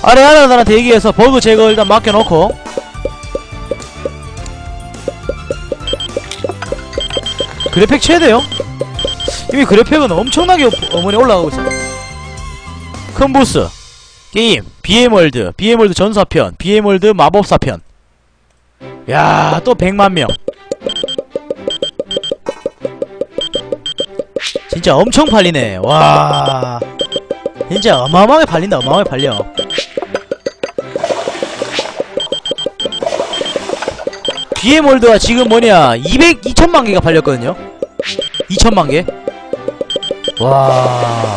아래 하나하나 대기해서 버그 제거 일단 맡겨놓고, 그래픽 최대요? 이미 그래픽은 엄청나게 어머니 올라가고 있어요. 큰 보스 게임 BM월드, BM월드 전사편, BM월드 마법사편. 야, 또 100만명. 진짜 엄청 팔리네. 와, 진짜 어마어마하게 팔린다. 어마어마하게 팔려. BM월드가 지금 뭐냐 2천만개가 팔렸거든요. 2천만개. 와,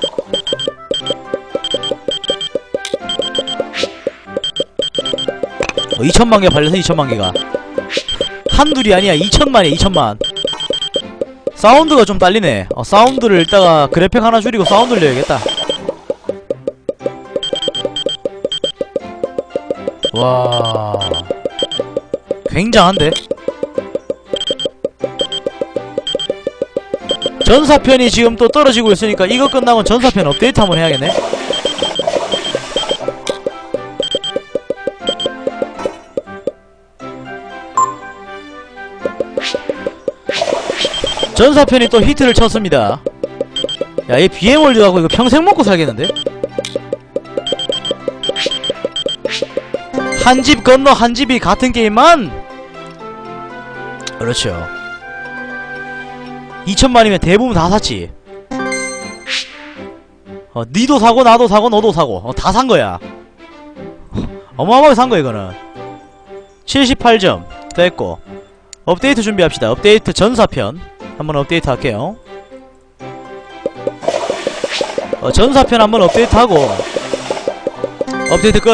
2천만개 팔려서 2천만개가 한둘이 아니야. 2천만이야. 2천만. 사운드가 좀 딸리네. 사운드를 이따가 그래픽 하나 줄이고 사운드를 내야겠다. 와, 굉장한데? 전사편이 지금 또 떨어지고 있으니까 이거 끝나고 전사편 업데이트 한번 해야겠네. 전사편이 또 히트를 쳤습니다. 야, 얘 BM월드 가고 이거 평생 먹고 살겠는데? 한 집 건너 한 집이 같은 게임만? 그렇죠. 2천만이면 대부분 다 샀지. 니도 사고 나도 사고 너도 사고 다 산거야. 어마어마하게 산거야 이거는. 78점 됐고, 업데이트 준비합시다. 업데이트 전사편 한번 업데이트 할게요. 전사편 한번 업데이트하고 업데이트 끝.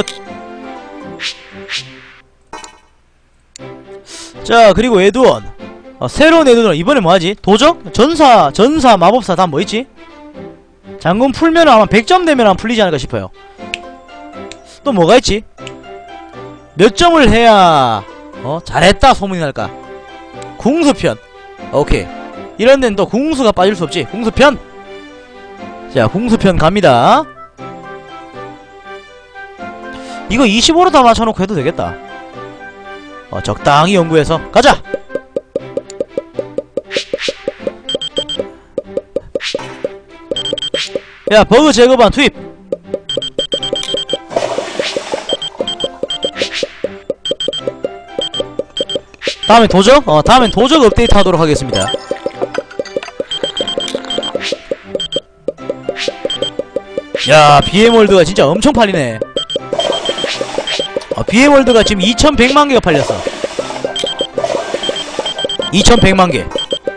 자, 그리고 에드원. 새로운 에드원 이번에 뭐하지? 도적? 전사 마법사 다음 뭐있지? 장군 풀면은 아마 100점 되면 아마 풀리지 않을까 싶어요. 또 뭐가 있지? 몇 점을 해야 잘했다 소문이 날까? 궁수편. 오케이. 이런 데는 또 궁수가 빠질 수 없지. 궁수편. 자, 궁수편 갑니다. 이거 25로 다 맞춰놓고 해도 되겠다. 적당히 연구해서 가자! 야, 버그 제거반 투입! 다음엔 도적? 다음엔 도적 업데이트 하도록 하겠습니다. 야, BM월드가 진짜 엄청 팔리네. BM월드가 지금 2100만개가 팔렸어. 2100만개.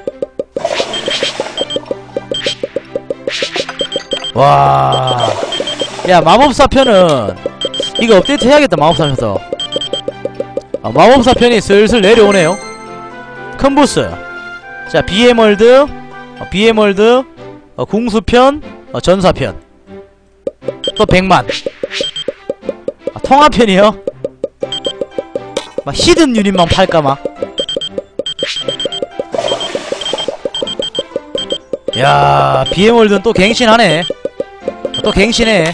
와, 야, 마법사편은 이거 업데이트 해야겠다. 마법사편에서 마법사편이 슬슬 내려오네요. 큰 보스. 자, BM월드, BM월드, 궁수편, 전사편. 또 100만. 통화편이요? 막 히든 유닛만 팔까 막. 야, BM월드는 또 갱신하네. 또 갱신해.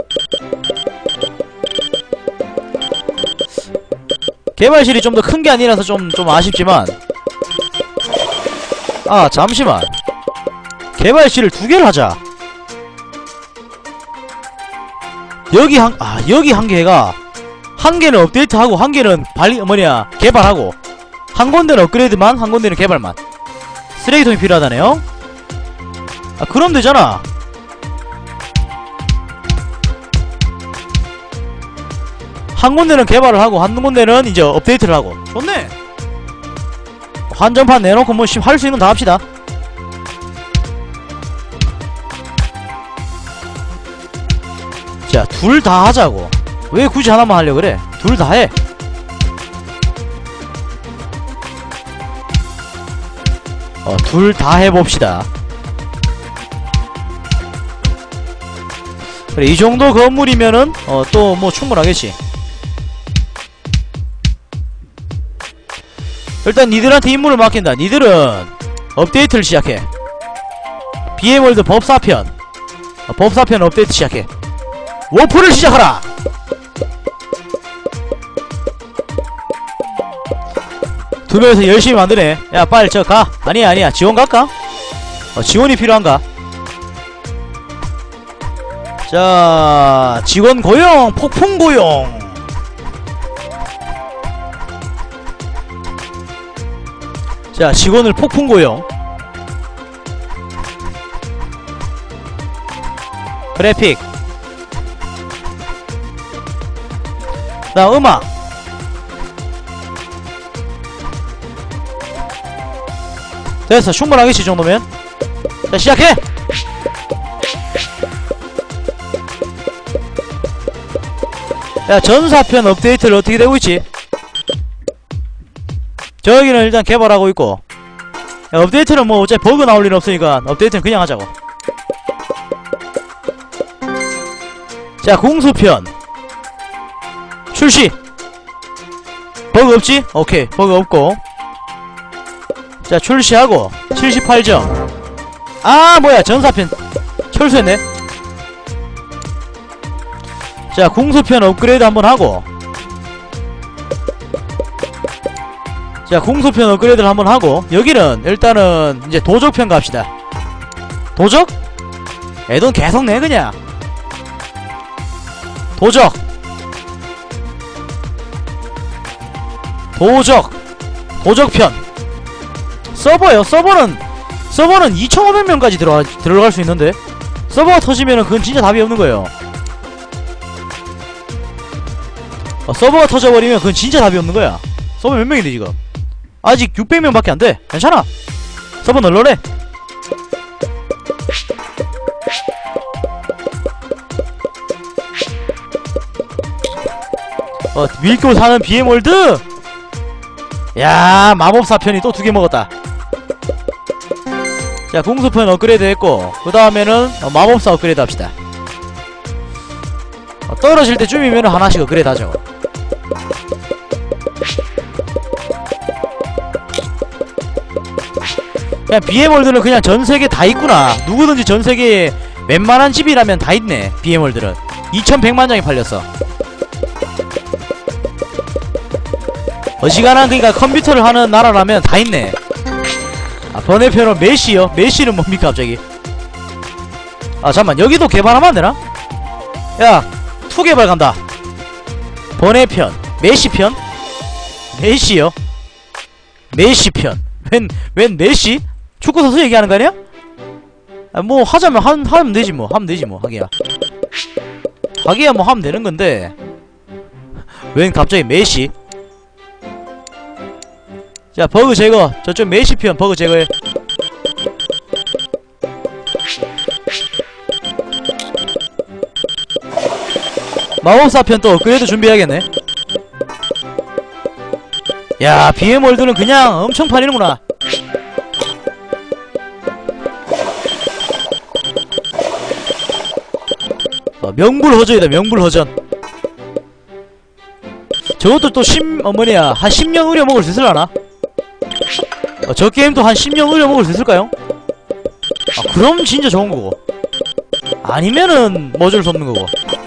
개발실이 좀 더 큰 게 아니라서 좀 아쉽지만. 아, 잠시만. 개발실을 2개를 하자. 여기 한 개가 한 개는 업데이트하고 한 개는 개발하고, 한 군데는 업그레이드만, 한 군데는 개발만. 쓰레기통이 필요하다네요. 그럼 되잖아. 한 군데는 개발을 하고 한 군데는 이제 업데이트를 하고. 좋네. 한정판 내놓고 뭐 할 수 있는 거 다 합시다. 자, 둘 다 하자고. 왜 굳이 하나만 하려고 그래? 둘 다 해. 둘 다 해봅시다. 그래, 이 정도 건물이면은 또 뭐 충분하겠지. 일단 니들한테 임무를 맡긴다. 니들은 업데이트를 시작해. BM월드 법사편. 법사편 업데이트 시작해. 워프를 시작하라. 두 명이서 열심히 만드네. 야 빨리 저 가. 아니야 지원 갈까? 지원이 필요한가? 자 직원 고용, 폭풍 고용. 자 직원을 폭풍 고용. 그래픽. 나 음악. 됐어. 충분하겠지 이 정도면. 자 시작해. 야 전사편 업데이트를 어떻게 되고 있지? 저기는 일단 개발하고 있고. 야, 업데이트는 뭐 어차피 버그 나올 일 없으니까 업데이트는 그냥 하자고. 자 공수편 출시. 버그 없지? 오케이 버그 없고. 자 출시하고 78점. 아 뭐야 전사편 철수했네. 자 공수편 업그레이드 한번 하고. 자 공수편 업그레이드를 한번 하고. 여기는 일단은 이제 도적편 갑시다. 도적? 애돈 계속 내 그냥. 도적 도적편 서버요. 서버는 2500명까지 들어갈 수 있는데 서버가 터지면은 그건 진짜 답이 없는 거예요. 서버가 터져버리면 그건 진짜 답이 없는 거야. 서버 몇 명인데 지금? 아직 600명밖에 안 돼. 괜찮아. 서버 널널해. 밀고 사는 BM월드. 야 마법사 편이 또 2개 먹었다. 자 공수편 업그레이드 했고 그 다음에는 마법사 업그레이드 합시다. 떨어질 때쯤이면 하나씩 업그레이드 하죠. 그냥 BM월드는 그냥 전세계 다 있구나. 누구든지 전세계에 웬만한 집이라면 다 있네. BM월드는 2100만장이 팔렸어. 어지간한 그니까 컴퓨터를 하는 나라라면 다 있네. 아 번외편은 메시요? 메시는 뭡니까 갑자기? 아 잠깐만 여기도 개발하면 안되나? 야 2 개발 간다. 번외편 메시편? 메시요? 메시편 웬 메시? 축구 선수 얘기하는 거 아니야? 아, 뭐 하자면 하면 되지 뭐. 하면 되지 뭐. 하기야 뭐 하면 되는 건데 웬 갑자기 메시? 자 버그 제거. 저쪽 메시편 버그 제거해. 마법사편 또 업그레이드 준비해야겠네. 야 BM월드는 그냥 엄청 팔리는구나. 명불허전이다. 명불허전. 저것도 또 뭐냐 한 10년 의려먹을 수 있을라나? 저 게임도 한 10년 의려먹을 수 있을까요? 아 그럼 진짜 좋은거고. 아니면은 뭐 어쩔 수 없는거고.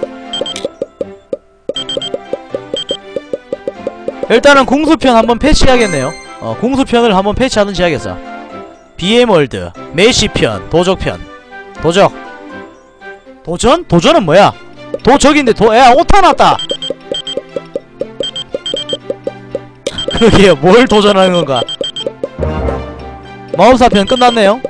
일단은 공수편 한번 패치해야겠네요. 공수편을 한번 패치하든지 해야겠어. BM월드 메시편 도적편. 도적 도전? 도전은 뭐야? 도적인데 야 오타 났다. 그러게요. 뭘 도전하는 건가? 마법사편 끝났네요.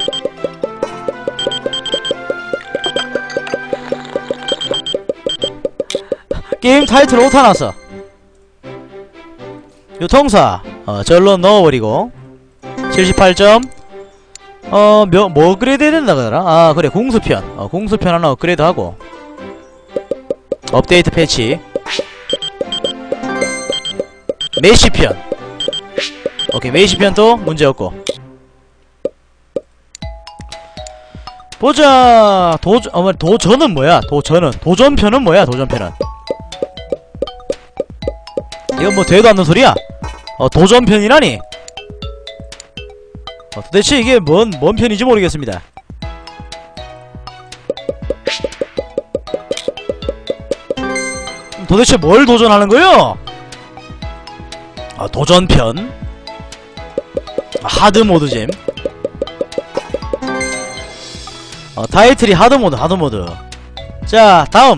게임 타이틀 오타 났어. 유통사 절로 넣어버리고 78점. 뭐 업그레이드 해야 된다 그러더라? 아 그래 공수편. 공수편 하나 업그레이드 하고 업데이트 패치. 메시편. 오케이 메시편도 문제없고. 보자. 도전은 뭐야? 도전편은 뭐야? 도전편은 이건 뭐 되도 않는 소리야? 도전편이라니? 도대체 이게 뭔 편인지 모르겠습니다. 도대체 뭘 도전하는 거요? 도전편. 하드모드잼. 타이틀이 하드모드. 자, 다음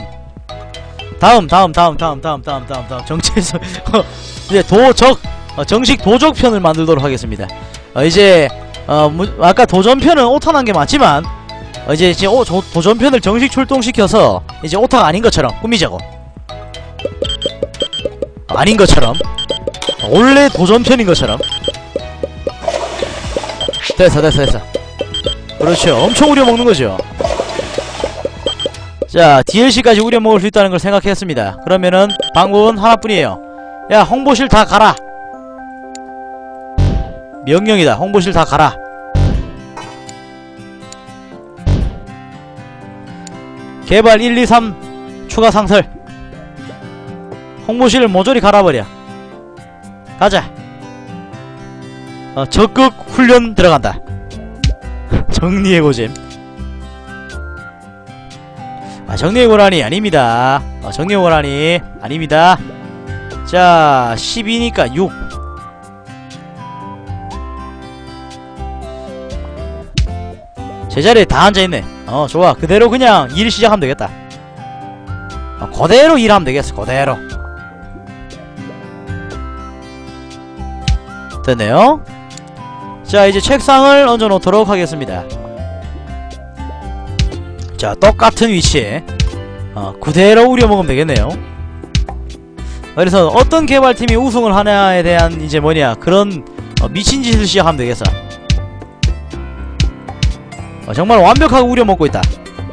정체에서 이제 정식 도적편을 만들도록 하겠습니다. 이제 아까 도전편은 오타난 게 맞지만 이제 도전편을 정식 출동시켜서 이제 오타가 아닌 것처럼 꾸미자고. 아닌 것처럼 원래 도전편인 것처럼. 됐어. 그렇죠. 엄청 우려먹는 거죠. 자, DLC까지 우려먹을 수 있다는 걸 생각했습니다. 그러면은 방법은 하나뿐이에요. 야, 홍보실 다 가라. 명령이다. 홍보실 다 가라. 개발 1, 2, 3 추가 상설. 홍보실을 모조리 갈아버려. 가자. 적극 훈련 들어간다. 정리해고잼. 정리해고라니 아닙니다. 정리해고라니 아닙니다. 자, 12니까 6. 제자리에 다 앉아있네. 좋아. 그대로 그냥 일 시작하면 되겠다. 그대로 일하면 되겠어. 그대로. 됐네요. 자, 이제 책상을 얹어 놓도록 하겠습니다. 자, 똑같은 위치에 그대로 우려먹으면 되겠네요. 그래서 어떤 개발팀이 우승을 하냐에 대한 이제 뭐냐 그런 미친짓을 시작하면 되겠어. 정말 완벽하게 우려먹고 있다.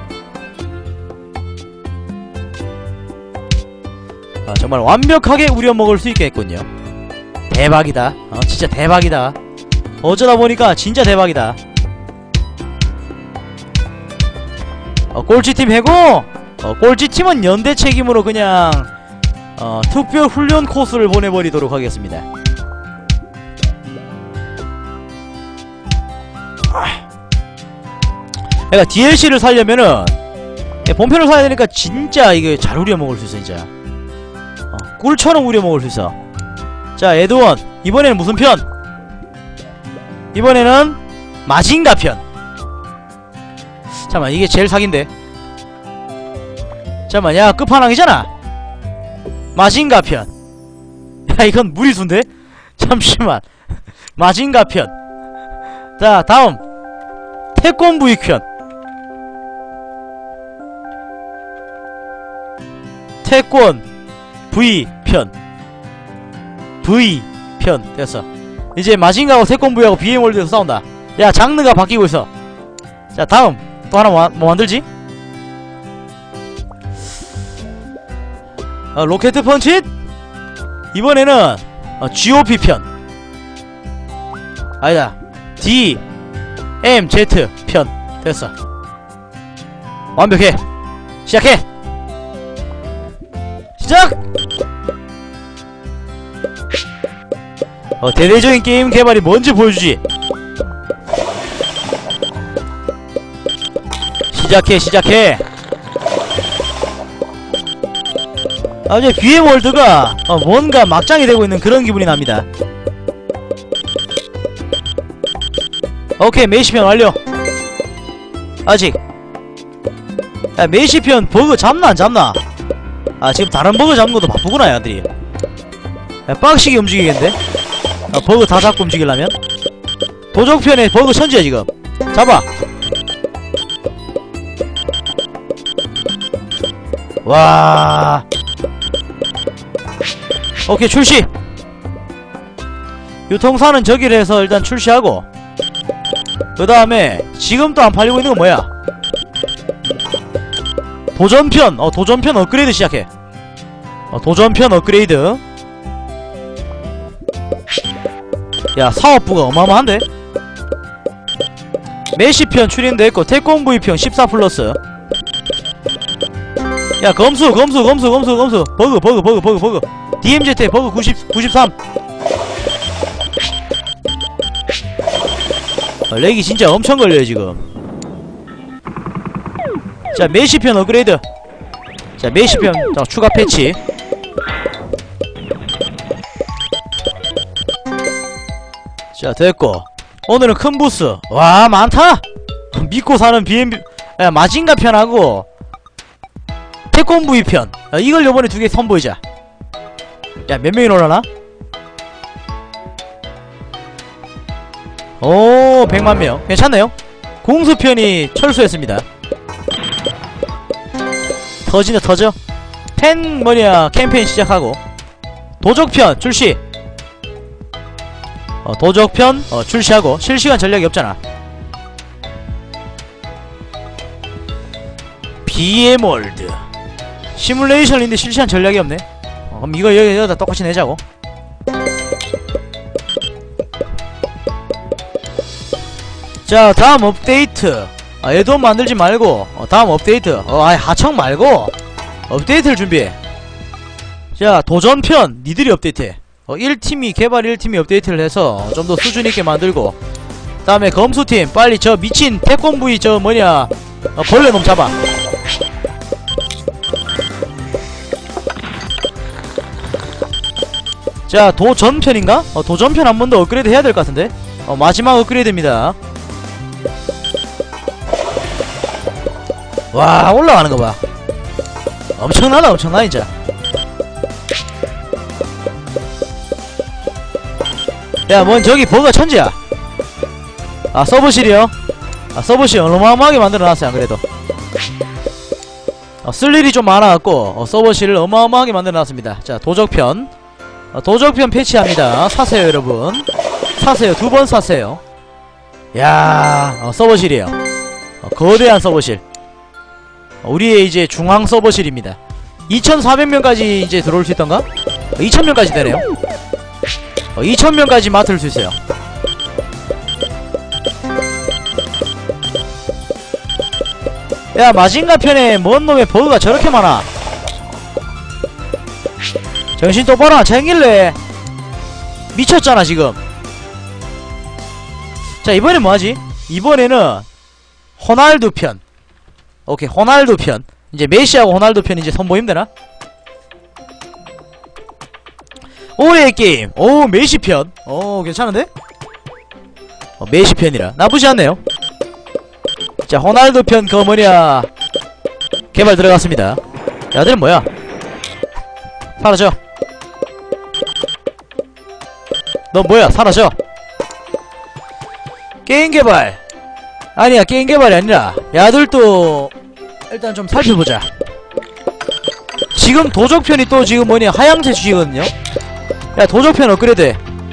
정말 완벽하게 우려먹을 수 있겠군요. 대박이다. 진짜 대박이다. 어쩌다 보니까 진짜 대박이다. 꼴찌팀 해고. 꼴찌팀은 연대 책임으로 그냥 특별 훈련 코스를 보내버리도록 하겠습니다. 그러니까 DLC를 살려면은 본편을 사야 되니까 진짜 이게 잘 우려먹을 수 있어. 진짜 꿀처럼 우려먹을 수 있어. 자, 에드원 이번에는 무슨 편? 이번에는 마징가 편. 잠깐만, 이게 제일 사기인데. 잠깐만, 야, 끝판왕이잖아. 마징가 편. 야, 이건 무리수인데? 잠시만. 마징가 편. 자, 다음 태권 부익 편. 태권 V 편. V 편. 됐어. 이제 마징가하고 태권 V하고 BM월드에서 싸운다. 야, 장르가 바뀌고 있어. 자, 다음 또 하나 뭐 만들지? 로켓 펀치? 이번에는 GOP 편. 아니다. D M Z 편. 됐어. 완벽해. 시작해. 시작! 대대적인 게임 개발이 뭔지 보여주지. 시작해. 이제 BM월드가 뭔가 막장이 되고 있는 그런 기분이 납니다. 오케이, 메시편 완료. 아직. 야, 메시편 버그 잡나 안 잡나? 지금 다른 버그 잡는 것도 바쁘구나 얘들이. 야, 빡시게 움직이겠는데? 버그 다 잡고 움직이려면? 도적편에 버그 천지야 지금. 잡아. 와. 오케이, 출시. 유통사는 저기를 해서 일단 출시하고, 그 다음에 지금 또 안 팔리고 있는 건 뭐야? 도전편. 도전편 업그레이드 시작해. 도전편 업그레이드. 야, 사업부가 어마어마한데? 메시편 출연됐고 태권브이편 14+. 야, 검수 버그 DMZ 버그 93. 렉이 진짜 엄청 걸려요 지금. 자, 메시편 업그레이드. 자, 메시편 추가 패치. 자, 됐고. 오늘은 큰 부스. 와, 많다! 믿고 사는 BMB, 야, 마징가 편하고, 태권브이 편. 야, 이걸 요번에 두 개 선보이자. 야, 몇 명이 놀라나? 오, 100만명. 괜찮네요. 공수편이 철수했습니다. 터지네, 터져. 팬, 캠페인 시작하고. 도적편 출시. 도적편, 출시하고. 실시간 전략이 없잖아. BM월드. 시뮬레이션인데 실시간 전략이 없네. 그럼 이거 여기다 똑같이 내자고. 자, 다음 업데이트. 애도 만들지 말고 다음 업데이트. 아예 하청 말고 업데이트를 준비해. 자, 도전편 니들이 업데이트해. 1팀이 개발 1팀이 업데이트를 해서 좀 더 수준있게 만들고, 다음에 검수팀 빨리 저 미친 태권브이 벌레놈 잡아. 자, 도전편인가? 도전편 한 번 더 업그레이드 해야 될 것 같은데? 마지막 업그레이드입니다. 와, 올라가는 거 봐. 엄청나다, 엄청나, 진짜. 야, 뭔 저기 버그가 천지야. 아, 서버실이요? 아, 서버실 어마어마하게 만들어놨어요, 안 그래도. 쓸 일이 좀 많아갖고, 서버실을 어마어마하게 만들어놨습니다. 자, 도적편. 도적편 패치합니다. 사세요, 여러분. 사세요. 2번 사세요. 야, 서버실이에요. 거대한 서버실. 우리의 이제 중앙 서버실입니다. 2400명까지 이제 들어올 수 있던가? 2000명까지 되네요. 2000명까지 맡을 수 있어요. 야, 마징가 편에 뭔 놈의 버그가 저렇게 많아. 정신 똑바로 안 차릴래. 미쳤잖아 지금. 자, 이번엔 뭐하지? 이번에는 호날두 편. 오케이, 호날두 편. 이제 메시하고 호날두 편 이제 선보임 되나? 올해의 게임. 오, 메시 편. 오, 괜찮은데? 메시 편이라 나쁘지 않네요. 자, 호날두 편 개발 들어갔습니다. 야들은 뭐야? 사라져. 너 뭐야? 사라져. 게임 개발. 아니야, 게임 개발이 아니라 야들도 일단 좀 살펴보자. 지금 도적편이 또 지금 하향세 추이거든요. 야, 도적편 업그레이드.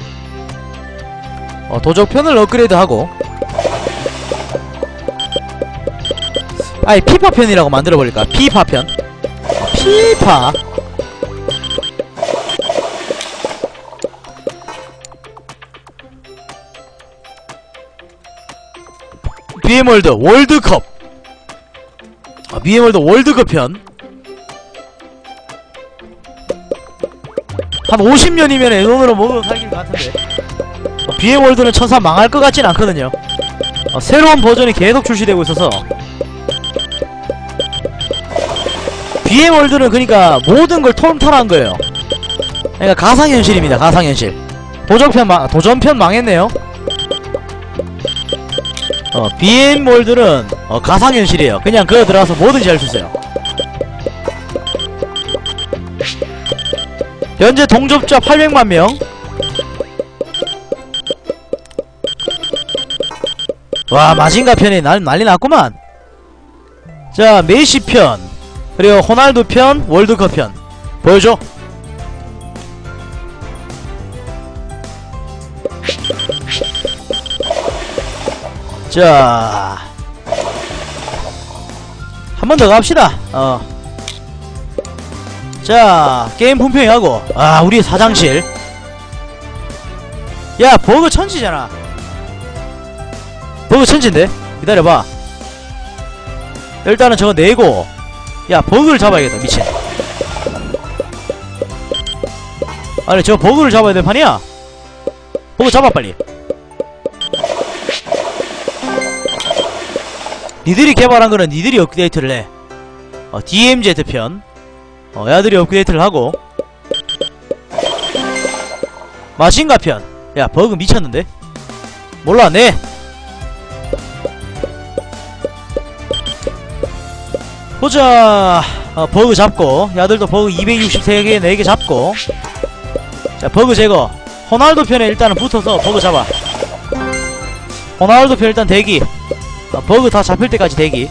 도적편을 업그레이드하고. 아니, 피파편이라고 만들어버릴까? 피파편. 피파. BM월드 월드컵. BM월드 월드컵 편. 한 50년이면 애돈으로 먹어 살길 같은데. BM월드는 천사 망할 것 같진 않거든요. 새로운 버전이 계속 출시되고 있어서. BM월드는 그니까 모든 걸 통탈한 거예요. 그러니까 가상현실입니다. 가상현실. 도전편 망했네요. BM월드는 가상현실이에요. 그냥 그거 들어가서 뭐든지 할 수 있어요. 현재 동접자 800만명. 와, 마징가 편이 난리 났구만. 자, 메시 편, 그리고 호날두 편, 월드컵 편 보여줘. 자, 한 번 더 갑시다. 자, 게임 품평하고. 우리 사장실. 야, 버그 천지잖아. 버그 천지인데? 기다려봐. 일단은 저거 내고. 야, 버그를 잡아야겠다. 미친. 아니, 저 버그를 잡아야 될 판이야. 버그 잡아 빨리. 니들이 개발한 거는 니들이 업데이트를 해. DMZ 편. 야들이 업데이트를 하고. 마징가 편. 야, 버그 미쳤는데? 몰라 네. 보자. 버그 잡고 야들도 버그 263개 4개 잡고. 자 버그 제거. 호날두 편에 일단은 붙어서 버그 잡아. 호날두 편 일단 대기. 버그 다 잡힐 때까지 대기.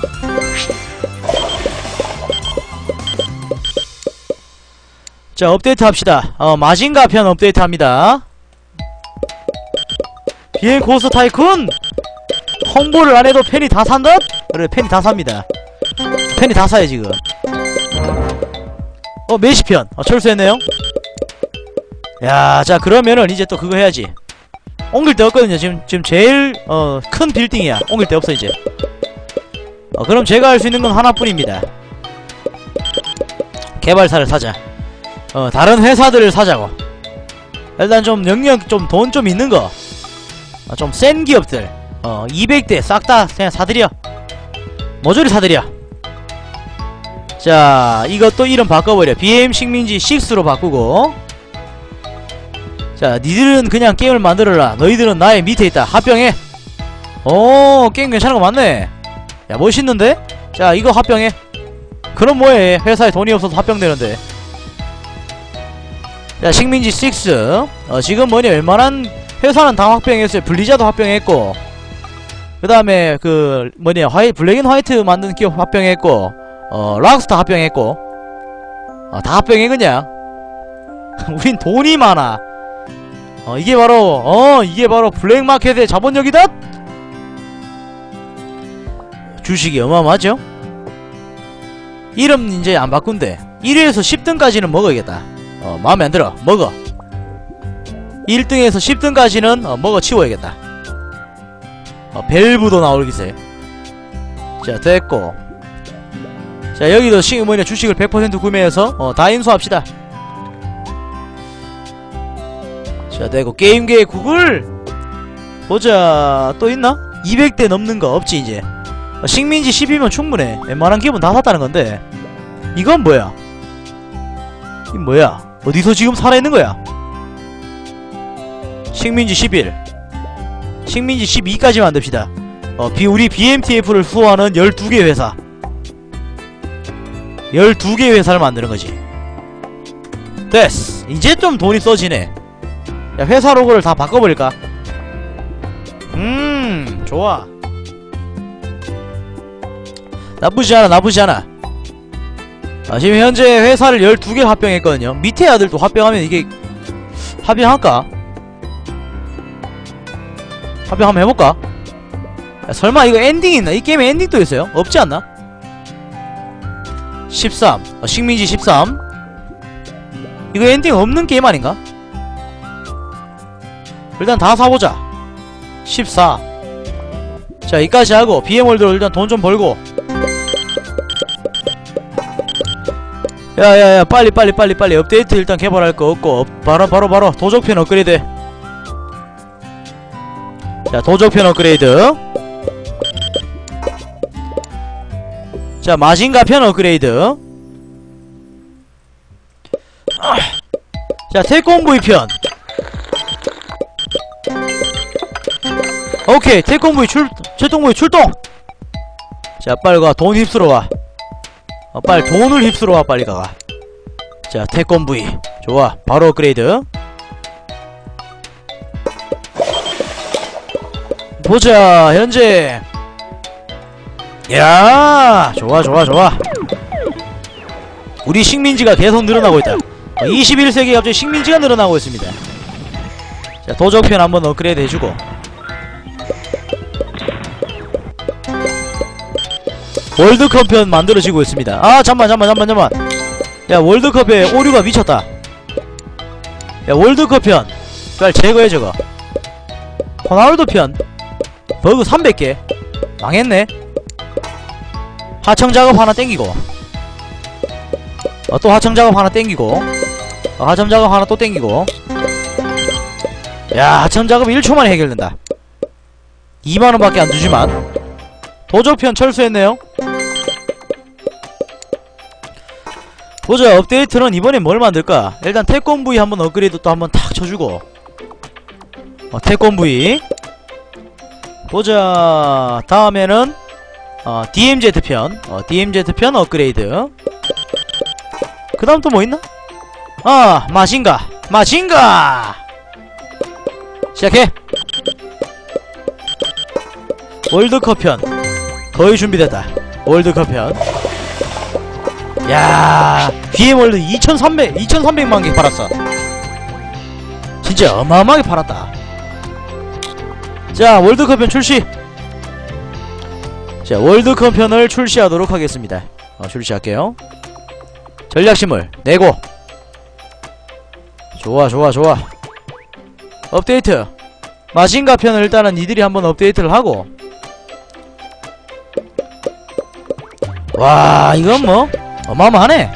자 업데이트 합시다. 마징가 편 업데이트 합니다. 비행 고스 타이쿤 홍보를 안해도 팬이 다 산다? 그래 팬이 다 삽니다. 팬이 다 사요 지금. 메시편 철수했네요. 야 자 그러면은 이제 또 그거 해야지. 옮길 데 없거든요. 지금 제일 큰 빌딩이야. 옮길 데 없어 이제. 그럼 제가 할 수 있는 건 하나뿐입니다. 개발사를 사자. 다른 회사들을 사자고. 일단 좀 영역 좀 돈 좀 있는 거. 좀 센 기업들 200대 싹 다 그냥 사들여. 모조리 사들여. 자 이것도 이름 바꿔버려. BM 식민지 6로 바꾸고. 자 니들은 그냥 게임을 만들어라. 너희들은 나의 밑에 있다. 합병해. 게임 괜찮은 거 맞네. 야 멋있는데? 자 이거 합병해. 그럼 뭐해. 회사에 돈이 없어서 합병되는데. 자 식민지 6 지금 뭐냐 웬만한 회사는 다 합병했어요. 블리자도 합병했고, 그 다음에 그 뭐냐 블랙앤화이트 만든 기업 합병했고, 락스타 합병했고, 다 합병해 그냥. 우린 돈이 많아. 이게 바로 블랙마켓의 자본력이다. 주식이 어마어마하죠. 이름 이제 안 바꾼대. 1위에서 10등까지는 먹어야겠다. 마음에 안 들어. 먹어. 1등에서 10등까지는 먹어 치워야겠다. 밸브도 나올 기세. 자 됐고. 자 여기도 뭐냐 주식을 100% 구매해서 다 인수합시다. 자 되고 게임계의 구글 보자. 또 있나? 200대 넘는 거 없지 이제. 식민지 10이면 충분해. 웬만한 기업은 다 샀다는 건데. 이건 뭐야? 이 뭐야? 어디서 지금 살아있는 거야? 식민지 11 식민지 12까지 만듭시다. 우리 BMTF를 수호하는 12개 회사 12개 회사를 만드는 거지. 됐어. 이제 좀 돈이 써지네. 야 회사 로고를 다 바꿔버릴까? 좋아. 나쁘지 않아 나쁘지 않아. 지금 현재 회사를 12개 합병했거든요. 밑에 아들도 합병하면 이게 합병할까? 합병 한번 해볼까? 야, 설마 이거 엔딩이 있나? 이 게임에 엔딩도 있어요? 없지 않나? 13 식민지 13 이거 엔딩 없는 게임 아닌가? 일단 다 사보자. 14 자 이까지 하고 BM월드로 일단 돈 좀 벌고. 야야야 빨리 업데이트 일단 개발할 거 없고 바로 도적편 업그레이드. 자 도적편 업그레이드. 자 마징가 편 업그레이드. 자 태권브이 편. 오케이 태권브이 철동브이 출동. 자 빨리 가. 돈 휩쓸어 와. 빨리 돈을 휩쓸어 와. 빨리 가가. 자 태권브이 좋아. 바로 업그레이드. 보자 현재. 야 좋아 우리 식민지가 계속 늘어나고 있다. 21세기에 갑자기 식민지가 늘어나고 있습니다. 자 도적편 한번 업그레이드 해주고. 월드컵 편 만들어지고 있습니다. 아 잠만. 야 월드컵에 오류가 미쳤다. 야 월드컵 편 빨리 제거해 저거. 호날두 편 버그 300개 망했네. 하청작업 하나 땡기고, 또 하청작업 하나 땡기고, 하청작업 하나 또 땡기고. 야 하청작업 1초만에 해결된다. 2만원밖에 안주지만. 도적편 철수했네요. 보자 업데이트는 이번엔 뭘 만들까? 일단 태권브이 한번 업그레이드 또 한번 탁 쳐주고. 태권브이 보자. 다음에는 DMZ 편. DMZ 편 업그레이드. 그 다음 또 뭐 있나? 마징가 시작해. 월드컵 편 거의 준비됐다. 월드컵 편. 야, BM월드 2300만 개 팔았어. 진짜 어마어마하게 팔았다. 자, 월드컵 편 출시. 자, 월드컵 편을 출시하도록 하겠습니다. 출시할게요. 전략식물 내고. 좋아. 업데이트. 마징가 편을 일단은 니들이 한번 업데이트를 하고. 와, 이건 뭐 어마어마하네.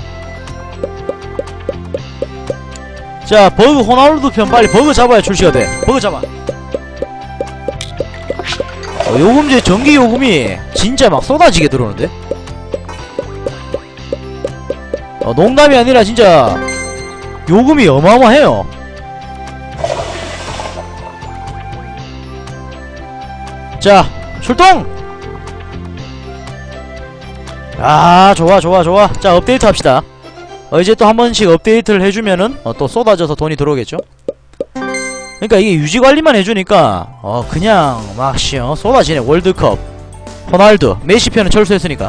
자, 버그 호나우두 편 빨리 버그 잡아야 출시가 돼. 버그 잡아. 요금제 전기 요금이 진짜 막 쏟아지게 들어오는데. 농담이 아니라 진짜 요금이 어마어마해요. 자, 출동! 좋아. 자, 업데이트 합시다. 이제 또 한 번씩 업데이트를 해주면은 또 쏟아져서 돈이 들어오겠죠. 그러니까 이게 유지관리만 해주니까 그냥 막 쏟아지네. 월드컵, 호날두, 메시 편은 철수했으니까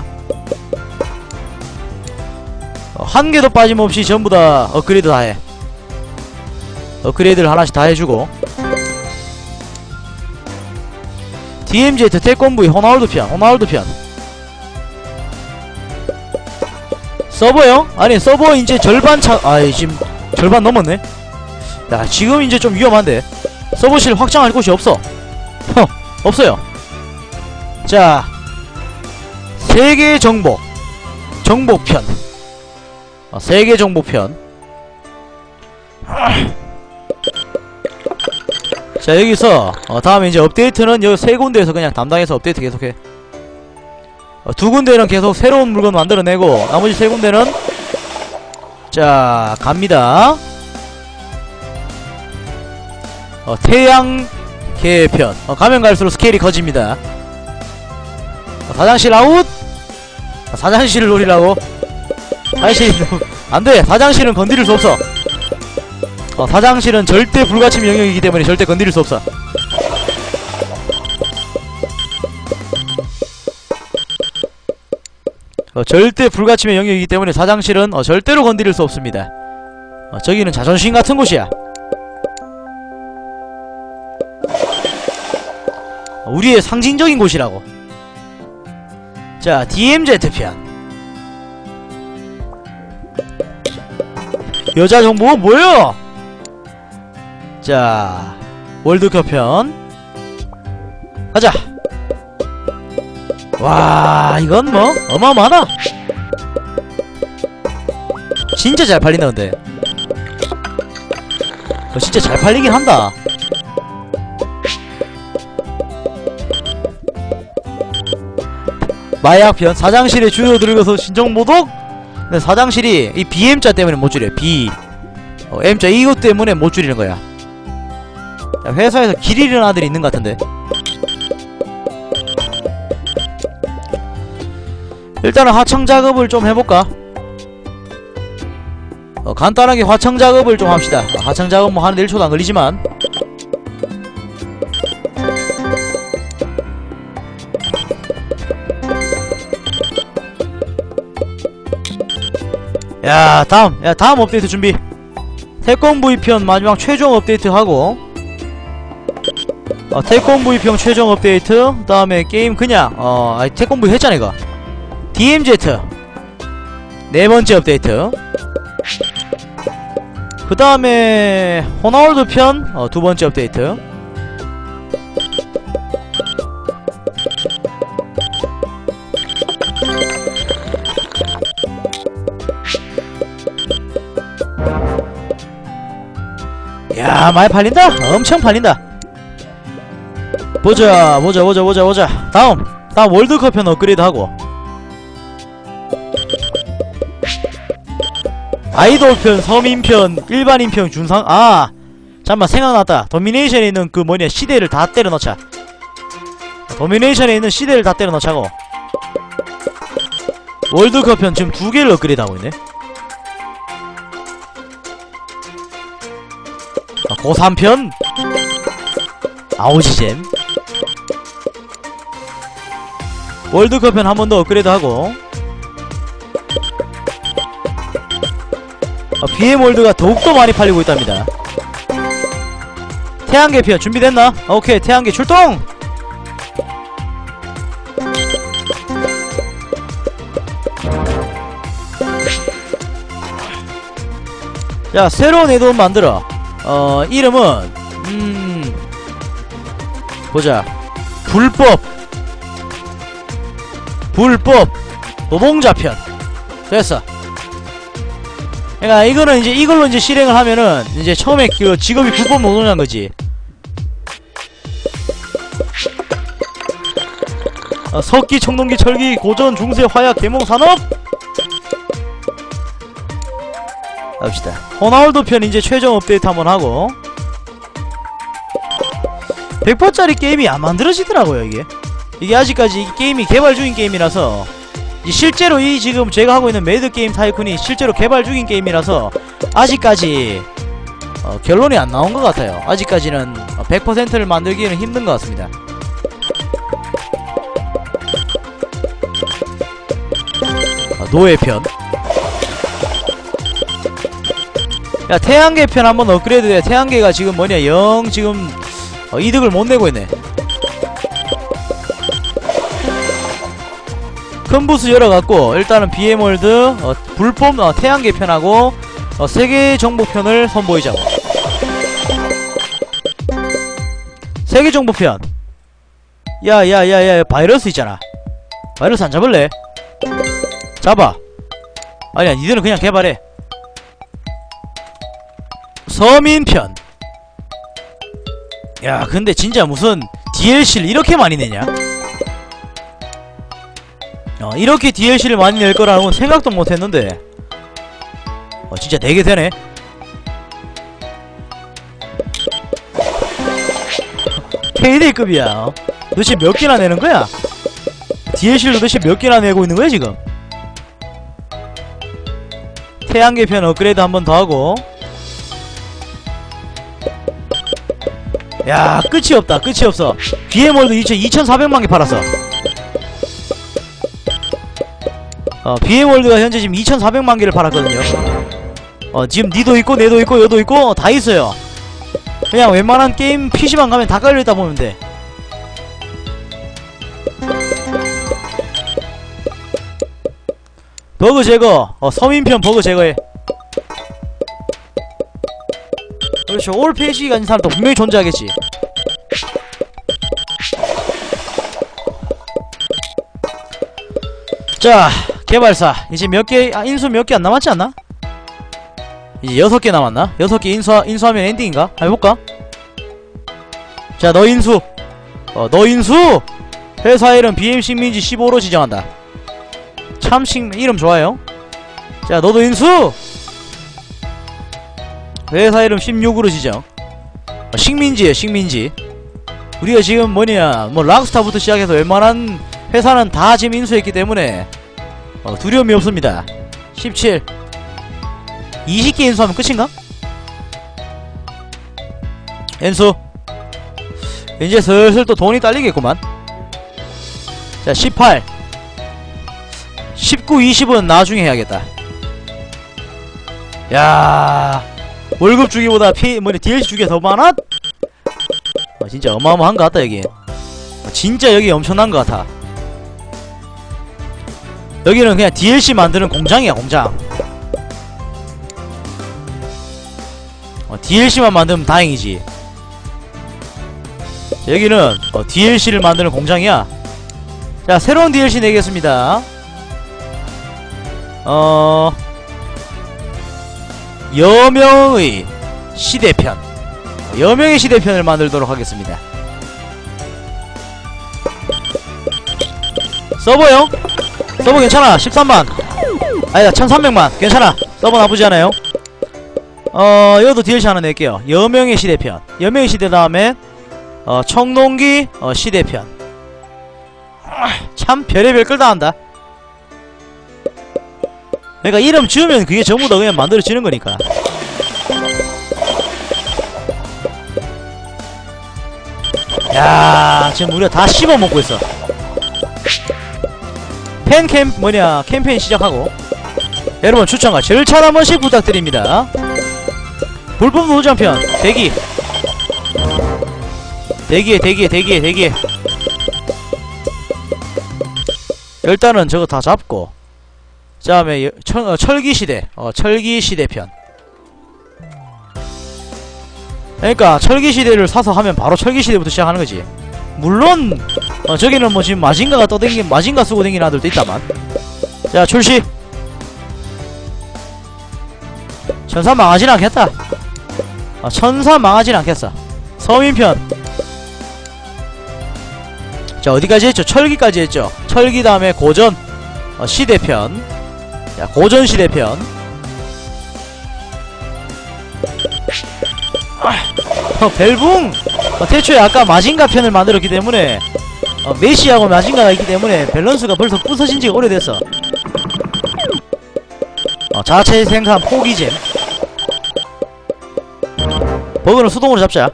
한 개도 빠짐없이 전부 다 업그레이드 다 해. 업그레이드를 하나씩 다 해주고. DMZ 태권브이 호나우두 편 서버요? 아니, 서버 이제 절반 지금 절반 넘었네. 야, 지금 이제 좀 위험한데. 서버실 확장할 곳이 없어. 없어요. 자, 세계 정복편. 세계 정복편. 자, 여기서 다음에 이제 업데이트는 여기 세 군데에서 그냥 담당해서 업데이트 계속해. 두 군데는 계속 새로운 물건 만들어내고, 나머지 세 군데는 자, 갑니다. 태양계편. 가면 갈수록 스케일이 커집니다. 사장실 아웃. 사장실을 노리라고. 사실 안돼. 사장실은 건드릴 수 없어. 사장실은 절대 불가침 영역이기 때문에 절대 건드릴 수 없어. 절대 불가침의 영역이기 때문에 사장실은 절대로 건드릴 수 없습니다. 저기는 자존심 같은 곳이야. 우리의 상징적인 곳이라고. 자, DMZ 편. 여자 정보 뭐예요? 자, 월드컵 편 가자. 와, 이건 뭐 어마어마하다. 진짜 잘 팔린다. 근데 진짜 잘 팔리긴 한다. 마약편. 사장실에 주워들어가서 신정모독. 근데 사장실이 이 BM자 때문에 못 줄여. M자 이것 때문에 못 줄이는 거야. 회사에서 길 잃은 아들이 있는 것 같은데. 일단은 하청작업을 좀 해볼까? 간단하게 화청작업을 좀 합시다. 하청작업 뭐 하는데 1초도 안 걸리지만. 야, 다음 업데이트 준비. 태권브이 편 마지막 최종 업데이트 하고, 태권브이 편 최종 업데이트. 그 다음에 게임 그냥 태권브이 했잖아 이거. DMZ 네 번째 업데이트. 그 다음에 호나우두 편 두 번째 업데이트. 야, 많이 팔린다? 엄청 팔린다. 보자. 다음 월드컵 편 업그레이드 하고, 아이돌 편, 서민 편, 일반인 편, 준상. 잠깐만, 생각났다. 도미네이션에 있는 그 뭐냐 시대를 다 때려넣자. 도미네이션에 있는 시대를 다 때려 넣자고. 월드컵 편 지금 2개를 업그레이드 하고 있네. 고3 편 아오지잼. 월드컵 편 한 번 더 업그레이드 하고. BM월드가 더욱더 많이 팔리고 있답니다. 태양계 편 준비됐나? 오케이, 태양계 출동! 자, 새로운 에드온 만들어. 이름은 보자. 불법 노동자편. 됐어. 그러니까 이거는 이제 이걸로 이제 실행을 하면은 이제 처음에 그 직업이 불법 노동자인 거지. 석기, 청동기, 철기, 고전, 중세, 화약, 계몽, 산업. 갑시다. 호나월드 편 이제 최종 업데이트 한번 하고. 100%짜리 게임이 안 만들어지더라고요. 이게 아직까지 이 게임이 개발 중인 게임이라서, 실제로 이 지금 제가 하고 있는 매드 게임 타이쿤이 실제로 개발 중인 게임이라서 아직까지 결론이 안 나온 것 같아요. 아직까지는 100%를 만들기는 힘든 것 같습니다. 노예편. 야, 태양계 편 한번 업그레이드 돼. 태양계가 지금 뭐냐, 영 지금 이득을 못 내고 있네. 큰 부스 열어갖고 일단은 BM월드 불법 태양계 편하고 세계 정보편을 선보이자고. 세계 정보편. 야야야야, 바이러스 있잖아. 바이러스 안 잡을래? 잡아. 아니야, 니들은 그냥 개발해. 서민편. 야, 근데 진짜 무슨 DLC를 이렇게 많이 내냐? 이렇게 DLC를 많이 낼 거라는 건 생각도 못했는데 진짜 내게 되네. 페이데이급이야. 도대체 몇 개나 내는 거야? DLC를 도대체 몇 개나 내고 있는 거야 지금? 태양계 편 업그레이드 한 번 더 하고. 야, 끝이 없다. 끝이 없어. BM월드 2400만 개 팔았어. BM월드가 현재 지금 2400만 개를 팔았거든요. 지금 니도 있고 내도 있고 여도 있고 다 있어요. 그냥 웬만한 게임 PC방 가면 다 깔려있다 보면 돼. 버그 제거. 서민편 버그 제거해. 그렇죠. 올 페이지 가진 사람도 분명히 존재하겠지. 자, 개발사 이제 몇 개, 인수 몇 개 안 남았지 않나? 이제 6개 남았나? 6개 인수하면 엔딩인가? 해볼까? 자, 너 인수. 너 인수! 회사 이름 BM식민지 15로 지정한다. 참 이름 좋아요. 자, 너도 인수! 회사 이름 16으로 지정. 식민지에요, 식민지. 우리가 지금 뭐냐, 뭐 락스타부터 시작해서 웬만한 회사는 다 지금 인수했기 때문에 두려움이 없습니다. 17 20개 인수하면 끝인가? 인수. 이제 슬슬 또 돈이 딸리겠구만. 자, 18 19, 20은 나중에 해야겠다. 야, 월급 주기보다 DLC 주기가 더 많아? 진짜 어마어마한 것 같다 여기. 진짜 여기 엄청난 것 같아. 여기는 그냥 DLC 만드는 공장이야, 공장. DLC만 만들면 다행이지. 자, 여기는 DLC를 만드는 공장이야. 자, 새로운 DLC 내겠습니다. 여명의 시대편. 여명의 시대편을 만들도록 하겠습니다. 서버요? 서버 괜찮아. 13만 아니다, 1300만 괜찮아. 서버 나쁘지 않아요. 이것도 DLC 하나 낼게요. 여명의 시대편. 여명의 시대 다음에 청동기 시대편. 참 별의별 걸 다 한다. 그러니까 이름 지으면 그게 전부 다 그냥 만들어지는 거니까. 야, 지금 우리가 다 씹어먹고 있어. 캠페인 시작하고, 여러분 추천과 절찬 한 번씩 부탁드립니다. 불법 도전편 대기해. 일단은 저거 다 잡고, 그 다음에 철기시대, 철기시대편. 그러니까 철기시대를 사서 하면 바로 철기시대부터 시작하는 거지. 물론 저기는 뭐 지금 마징가가 마징가 쓰고 댕기는 아들도 있다만. 자, 출시. 천사 망하진 않겠다. 천사 망하진 않겠어. 서민편. 자, 어디까지 했죠? 철기까지 했죠. 철기 다음에 고전 시대편. 자, 고전 시대편. 벨붕! 태초에 아까 마징가 편을 만들었기 때문에 메시하고 마징가가 있기 때문에 밸런스가 벌써 부서진 지가 오래됐어. 자체 생산 포기잼. 버그는 수동으로 잡자.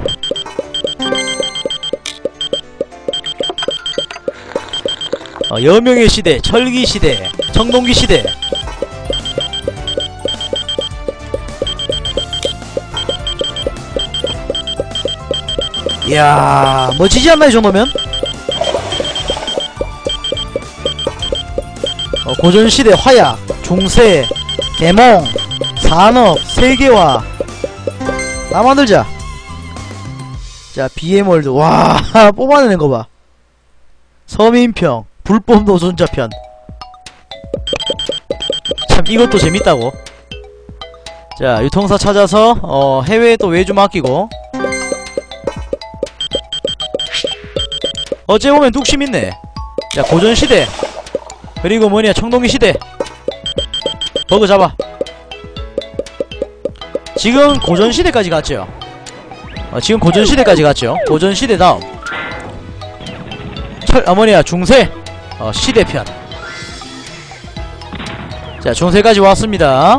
여명의 시대, 철기 시대, 청동기 시대. 이야, 멋지지 않나 이 정도면? 고전시대 화약, 중세, 개몽, 산업, 세계화. 다 만들자. 자, BM월드. 와, 뽑아내는 거 봐. 서민평, 불법 노전자편. 참, 이것도 재밌다고. 자, 유통사 찾아서 해외에 또 외주 맡기고. 어째 보면 뚝심 있네. 자, 고전시대. 그리고 뭐냐, 청동기시대. 버그 잡아. 지금 고전시대까지 갔죠. 지금 고전시대까지 갔죠. 고전시대 다음 뭐냐, 중세 시대편. 자, 중세까지 왔습니다.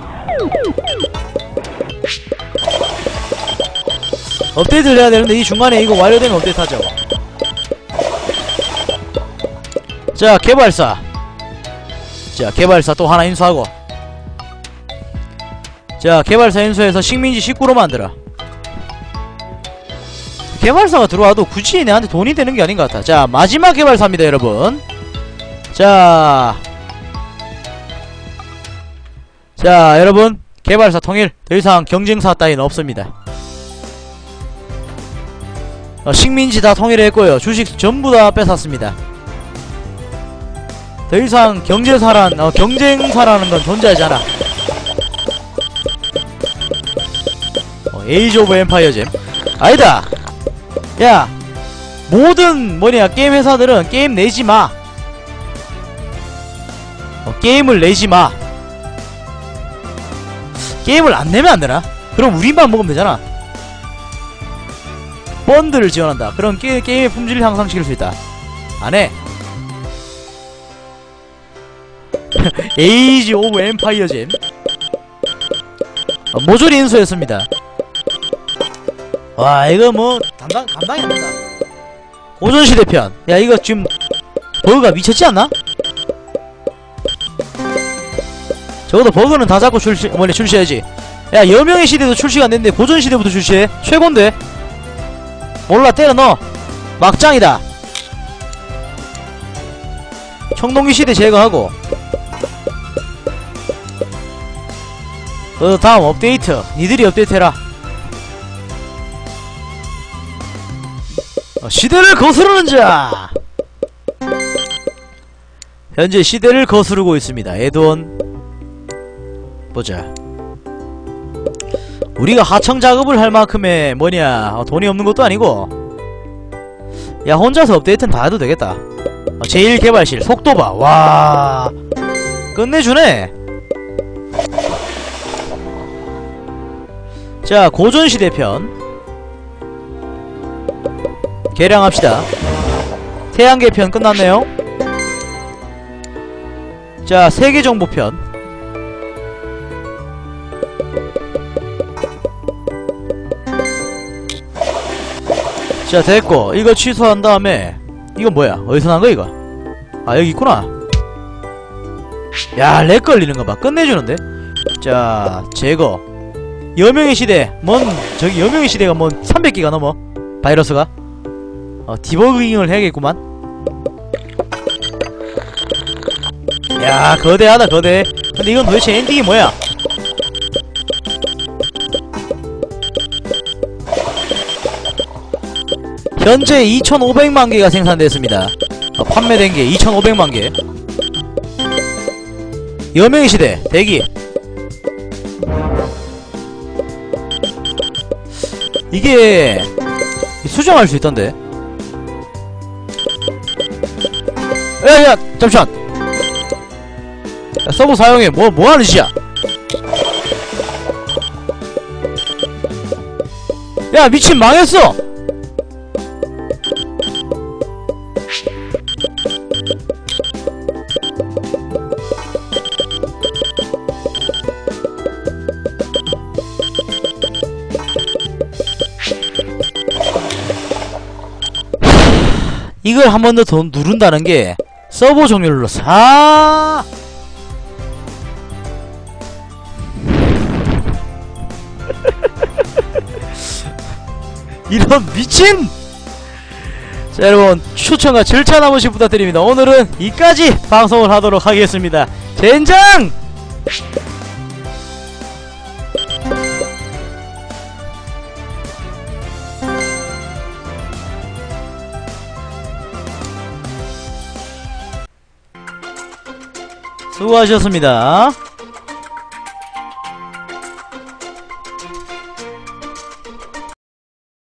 업데이트를 해야 되는데 이 중간에 이거 완료되면 업데이트 하죠. 자, 개발사. 자, 개발사 또 하나 인수하고. 자, 개발사 인수해서 식민지 19로 만들어. 개발사가 들어와도 굳이 내한테 돈이 되는 게 아닌 것 같아. 자, 마지막 개발사입니다, 여러분. 자, 여러분, 개발사 통일. 더 이상 경쟁사 따위는 없습니다. 식민지 다 통일했고요. 주식 전부 다 뺏었습니다. 더 이상 경쟁사라는 건 존재하지 않아. 에이지 오브 엠파이어잼. 아니다! 야! 모든 뭐냐, 게임 회사들은 게임 내지마! 게임을 내지마! 게임을 안 내면 안 되나? 그럼 우리만 먹으면 되잖아. 펀드를 지원한다. 그럼 게임의 품질을 향상시킬 수 있다. 안 해. 에이지 오브 엠파이어잼. 모조리 인수했습니다. 와, 이거 뭐 감당이 안 된다. 고전시대편. 야, 이거 지금 버그가 미쳤지 않나? 적어도 버그는 다 잡고 출시해야지. 야, 여명의 시대도 출시가 안 됐는데 고전시대부터 출시해? 최곤데? 몰라, 때려 넣어. 막장이다. 청동기 시대 제거하고. 다음 업데이트. 니들이 업데이트 해라. 시대를 거스르는 자. 현재 시대를 거스르고 있습니다. 에드원. 보자. 우리가 하청 작업을 할 만큼의 뭐냐, 돈이 없는 것도 아니고. 야, 혼자서 업데이트는 다 해도 되겠다. 제1개발실 속도 봐. 와, 끝내주네. 자, 고전시대편 개량합시다. 태양계 편 끝났네요. 자, 세계 정보편. 자, 됐고 이거 취소한 다음에 이건 뭐야? 어디서 난 거야 이거? 아, 여기 있구나. 야, 렉 걸리는 거 봐. 끝내주는데? 자, 제거. 여명의 시대. 저기 여명의 시대가 300기가 넘어. 바이러스가. 디버깅을 해야겠구만. 야, 거대하다, 거대. 근데 이건 도대체 엔딩이 뭐야? 현재 2500만개가 생산됐습니다. 판매된 게 2500만개. 여명의 시대, 대기. 이게 수정할 수 있던데. 야야, 잠시만. 야, 서버 사용해. 뭐하는 짓이야? 야, 미친, 망했어. 이걸 한 번 더 누른다는 게 서버 종료를 눌렀어. 아! 이런 미친! 자, 여러분, 추천과 절찬 한 번씩 부탁드립니다. 오늘은 이까지 방송을 하도록 하겠습니다. 젠장! 수고하셨습니다.